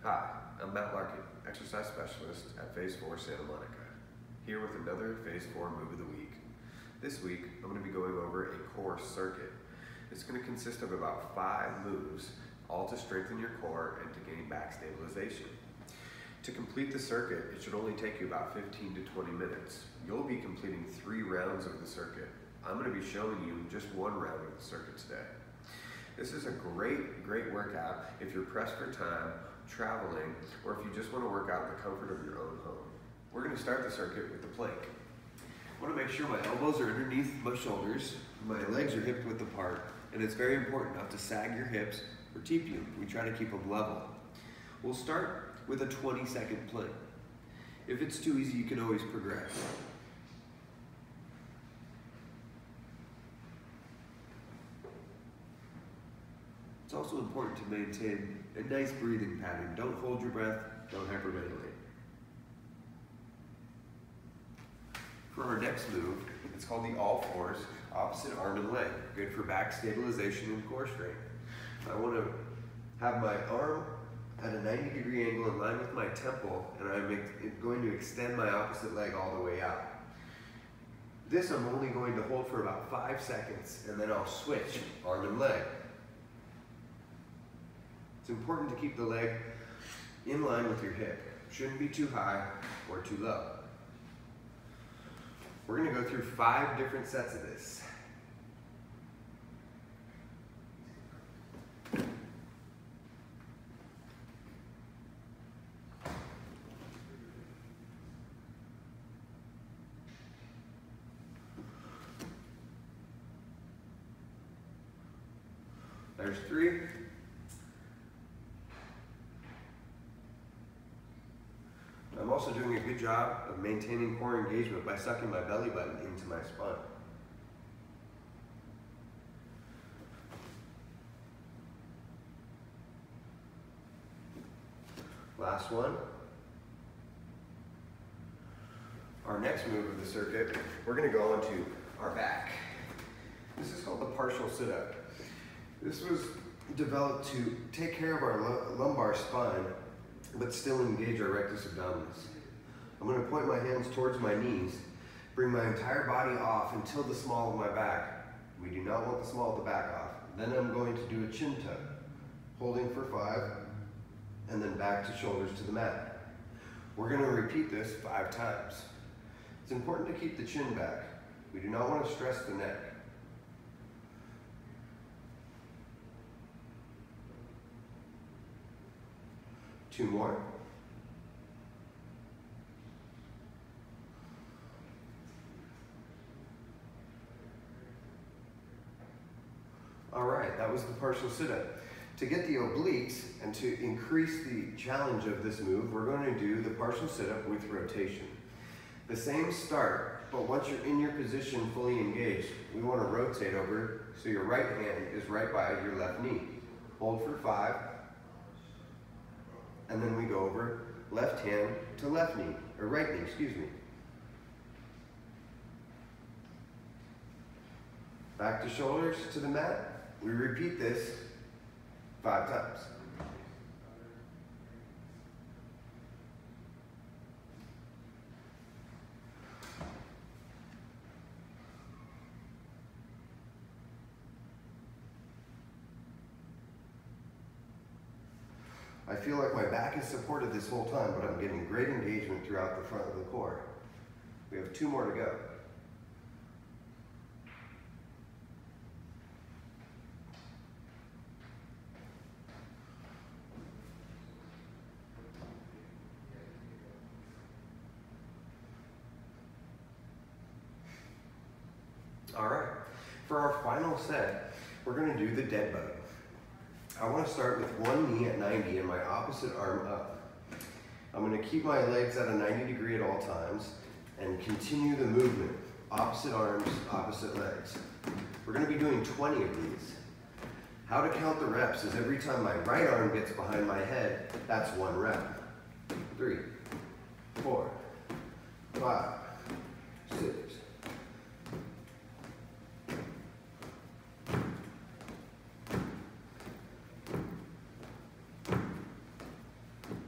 Hi, I'm Matt Larkin, exercise specialist at Phase 4 Santa Monica, here with another Phase 4 move of the week. This week, I'm going to be going over a core circuit. It's going to consist of about 5 moves, all to strengthen your core and to gain back stabilization. To complete the circuit, it should only take you about 15 to 20 minutes. You'll be completing 3 rounds of the circuit. I'm going to be showing you just 1 round of the circuit today. This is a great workout if you're pressed for time, traveling, or if you just want to work out in the comfort of your own home. We're going to start the circuit with the plank. I want to make sure my elbows are underneath my shoulders, my legs are hip width apart, and it's very important not to sag your hips or teep you. We try to keep them level. We'll start with a 20-second plank. If it's too easy, you can always progress. It's also important to maintain a nice breathing pattern. Don't hold your breath, don't hyperventilate. For our next move, it's called the all fours, opposite arm and leg. Good for back stabilization and core strength. I want to have my arm at a 90-degree angle in line with my temple, and I'm going to extend my opposite leg all the way out. This I'm only going to hold for about 5 seconds, and then I'll switch arm and leg. It's important to keep the leg in line with your hip. Shouldn't be too high or too low. We're going to go through 5 different sets of this. There's 3. I'm also doing a good job of maintaining core engagement by sucking my belly button into my spine. Last one. Our next move of the circuit, we're going to go onto our back. This is called the partial sit-up. This was developed to take care of our lumbar spine, but still engage our rectus abdominis. I'm going to point my hands towards my knees, bring my entire body off until the small of my back. We do not want the small of the back off. Then I'm going to do a chin tuck, holding for 5, and then back to shoulders to the mat. We're going to repeat this 5 times. It's important to keep the chin back. We do not want to stress the neck. Two more. All right, that was the partial sit-up. To get the obliques and to increase the challenge of this move, we're going to do the partial sit-up with rotation. The same start, but once you're in your position fully engaged, we want to rotate over so your right hand is right by your left knee. Hold for 5. And then we go over left hand to left knee, or right knee, excuse me. Back to shoulders to the mat. We repeat this 5 times. I feel like my back is supported this whole time, but I'm getting great engagement throughout the front of the core. We have 2 more to go. All right, for our final set, we're going to do the dead bug. I want to start with one knee at 90 and my opposite arm up. I'm going to keep my legs at a 90 degree at all times and continue the movement. Opposite arms, opposite legs. We're going to be doing 20 of these. How to count the reps is every time my right arm gets behind my head, that's 1 rep. 3, 4, 5, 6, 7,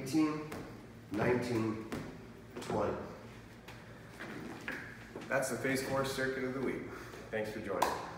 18, 19, 20. That's the Phase 4 circuit of the week. Thanks for joining.